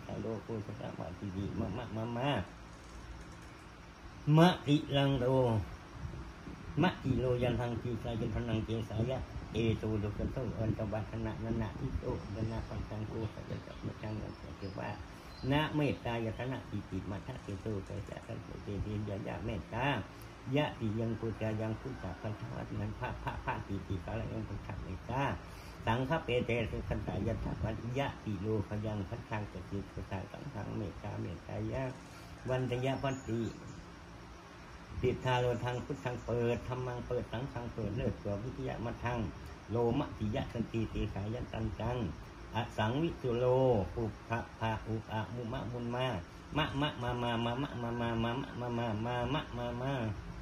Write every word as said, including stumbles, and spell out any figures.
ตาโลโกสตวาติดีมะมะมะมามะติลังโดมะติโลยันทังกีสายันทังเกสายะเอโตโลกันโตอันตวัฒนะนันนะทิโตนันนะปัญจังโกสัจจะมะจังกันเกิดว่านะเมตตายตนะติติมัทธะเกโตเกจะตันโตเตเดียยะเมตตายะติยังปุจจายังพุทธะพันธวัตนันพระพระพระติติกาลยังพุทธะเมตตาสังฆเปเตสุขันตายะถาวันยะติโลขยังพันธังกติสุตาสังฆังเมตตาเมตตายะวันตยะพันติติทาโลทางพุทธังเปิดธรรมังเปิดสังฆังเปิดเลิศตัววิทยามัทธังโลมะติยะสันติติขายันตังจังอสังวิสุโลอุปะภาอุปะมุมะมุนมามะมะมามามามะมามามามะมามามามะมามา